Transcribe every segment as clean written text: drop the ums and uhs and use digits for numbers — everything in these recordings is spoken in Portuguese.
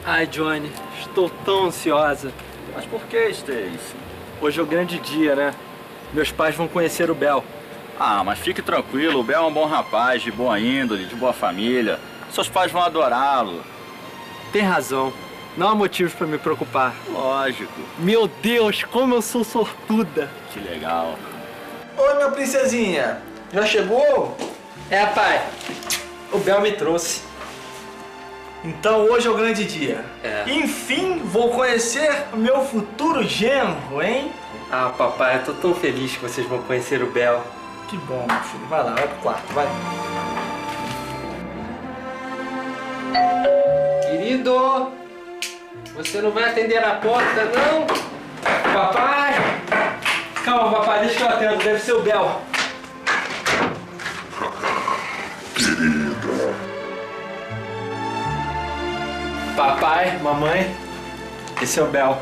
Ai, Johnny, estou tão ansiosa. Mas por que, Stacy? Hoje é o grande dia, né? Meus pais vão conhecer o Bel. Ah, mas fique tranquilo, o Bel é um bom rapaz, de boa índole, de boa família. Seus pais vão adorá-lo. Tem razão. Não há motivos para me preocupar. Lógico. Meu Deus, como eu sou sortuda. Que legal. Oi, minha princesinha. Já chegou? É, pai. O Bel me trouxe. Então hoje é o grande dia. É. Enfim, vou conhecer o meu futuro genro, hein? Ah, papai, eu tô tão feliz que vocês vão conhecer o Bel. Que bom, meu filho. Vai lá, vai pro quarto, vai. Querido, você não vai atender a porta, não? Papai! Calma, papai, deixa que eu atendo. Deve ser o Bel. Querida. Papai, mamãe, esse é o Bel.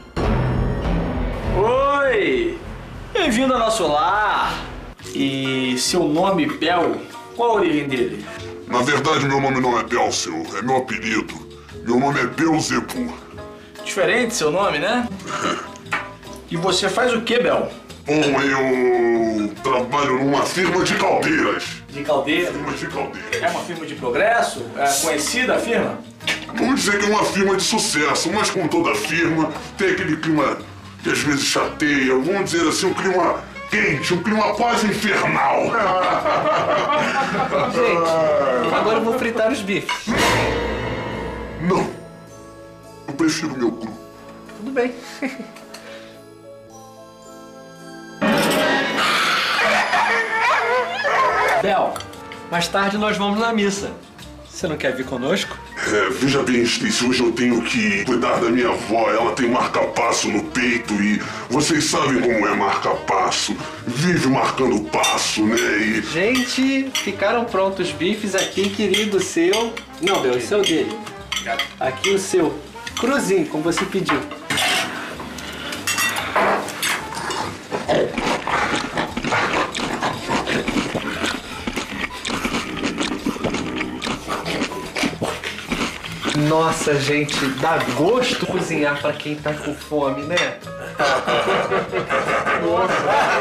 Oi! Bem-vindo ao nosso lar. E seu nome, Bel, qual a origem dele? Na verdade, meu nome não é Bel, senhor. É meu apelido. Meu nome é Beelzebub. Diferente seu nome, né? E você faz o que, Bel? Bom, eu trabalho numa firma de caldeiras. De caldeira? Firma de caldeiras. É uma firma de progresso? É conhecida a firma? Vamos dizer que é uma firma de sucesso, mas com toda firma tem aquele clima que às vezes chateia. Vamos dizer assim, um clima quente, um clima quase infernal. Gente, agora eu vou fritar os bifes. Não. Eu prefiro meu cru. Tudo bem. Bel, mais tarde nós vamos na missa. Você não quer vir conosco? Veja bem, Stacy, hoje eu tenho que cuidar da minha avó. Ela tem marca-passo no peito e vocês sabem como é marca-passo. Vive marcando passo, né? E... Gente, ficaram prontos os bifes aqui, querido, seu. Não, Bel, esse é o dele. Aqui o seu. Cruzinho, como você pediu. Nossa, gente, dá gosto cozinhar pra quem tá com fome, né? Nossa.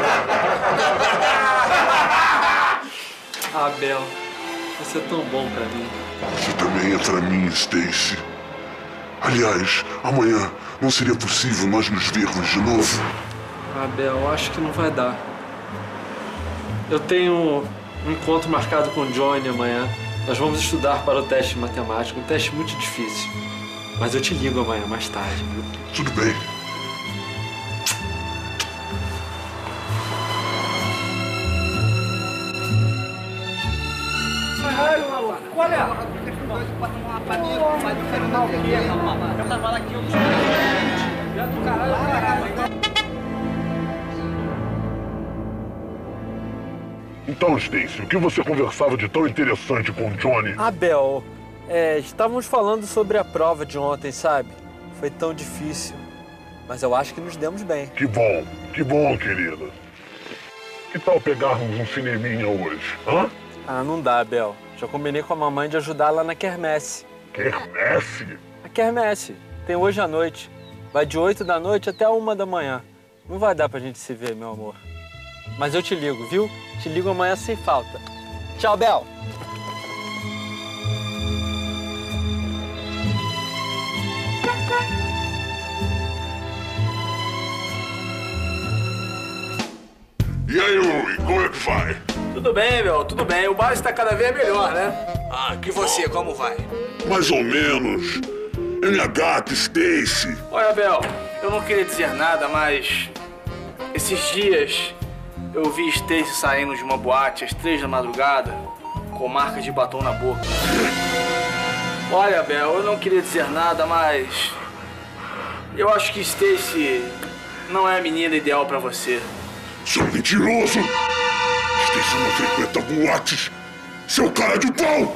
Ah, Bel, você é tão bom pra mim. Você também é pra mim, Stacy. Aliás, amanhã não seria possível nós nos vermos de novo? Ah, Bel, acho que não vai dar. Eu tenho um encontro marcado com o Johnny amanhã. Nós vamos estudar para o teste de matemática, um teste muito difícil. Mas eu te ligo amanhã, mais tarde, viu? Tudo bem. Qual é? Eu tava lá aqui, eu já do caralho. Então, Stacy, o que você conversava de tão interessante com o Johnny? Ah, Bel, estávamos falando sobre a prova de ontem, sabe? Foi tão difícil, mas eu acho que nos demos bem. Que bom, querida. Que tal pegarmos um cineminha hoje, hã? Ah, não dá, Bel. Já combinei com a mamãe de ajudar lá na quermesse. Quermesse? A quermesse. Tem hoje à noite. Vai de 8 da noite até 1 da manhã. Não vai dar pra gente se ver, meu amor. Mas eu te ligo, viu? Te ligo amanhã sem falta. Tchau, Bel! E aí, Louie, como é que vai? Tudo bem, Bel, tudo bem. O bar está cada vez melhor, né? Ah, e você, como vai? Mais ou menos. É minha gata, Stacy. Olha, Bel, eu não queria dizer nada, mas... esses dias eu vi Stacy saindo de uma boate às 3 da madrugada com marca de batom na boca. Olha, Bel, eu não queria dizer nada, mas... eu acho que Stacy não é a menina ideal pra você. Seu mentiroso! Stacy não frequenta boates! Seu cara de pau!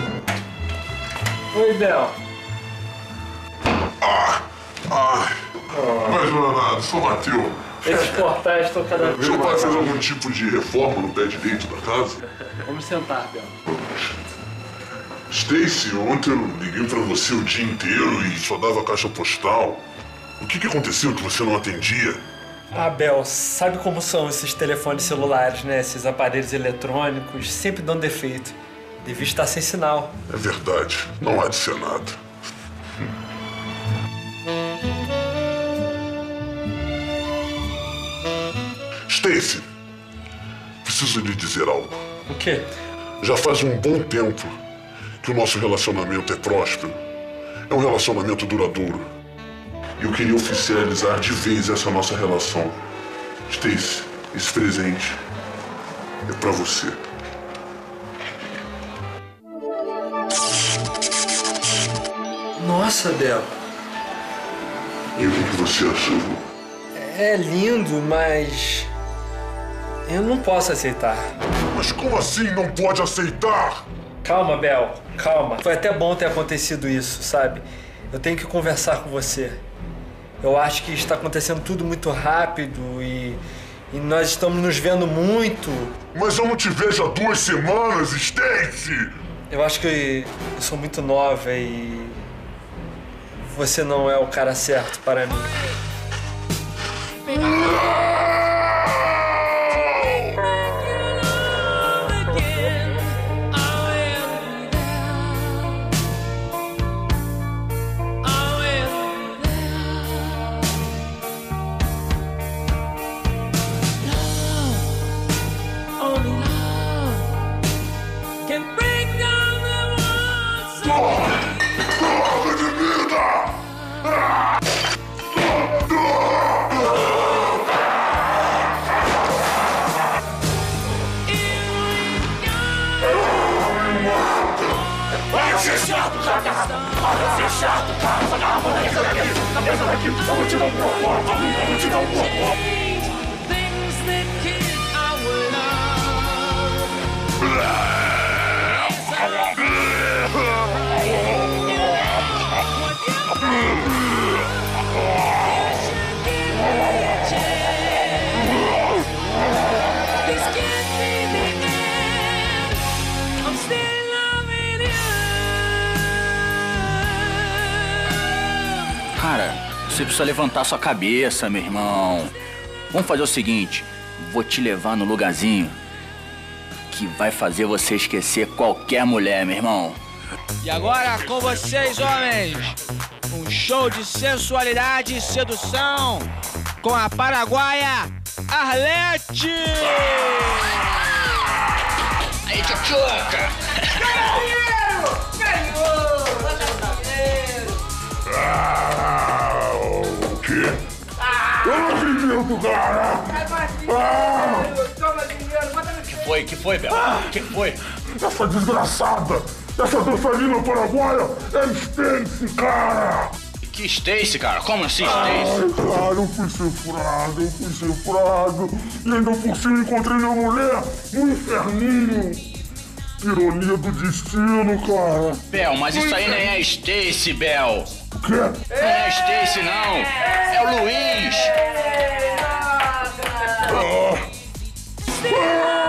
Oi, Bel. Mas não é nada, só bateu. Esses portais estão cada vez Seu pai mais... fez algum tipo de reforma no pé direito da casa? Vamos sentar, Bel. Stacy, ontem eu liguei pra você o dia inteiro e só dava caixa postal. O que aconteceu que você não atendia? Ah, Bel, sabe como são esses telefones celulares, né? Esses aparelhos eletrônicos sempre dão defeito. Devia estar sem sinal. É verdade, não há de ser nada. Stacy, preciso lhe dizer algo. O quê? Já faz um bom tempo que o nosso relacionamento é próspero. É um relacionamento duradouro. E eu queria oficializar de vez essa nossa relação. Stacy, esse presente é pra você. Nossa, Bel. E o que você achou? É lindo, mas... eu não posso aceitar. Mas como assim não pode aceitar? Calma, Bel, calma. Foi até bom ter acontecido isso, sabe? Eu tenho que conversar com você. Eu acho que está acontecendo tudo muito rápido e nós estamos nos vendo muito. Mas eu não te vejo há 2 semanas, Stacy! Eu acho que eu sou muito nova e você não é o cara certo para mim. Cara, você precisa levantar sua cabeça, meu irmão. Vamos fazer o seguinte, vou te levar no lugarzinho que vai fazer você esquecer qualquer mulher, meu irmão. E agora com vocês, homens, um show de sensualidade e sedução com a paraguaia Arlete! Aí, tchutchuca! O quê? Eu não acredito, cara! Que foi, Bel? Que foi? Essa desgraçada! Essa dançarina paraguaia é Stacy, cara! Que Stacy, cara? Como assim, Stacy? Ai, cara, eu fui cifrado. E ainda por cima encontrei minha mulher no inferninho. Ironia do destino, cara. Bel, mas isso aí nem é Stacy, Bel. O quê? Não é Stacy, não. É o Luiz.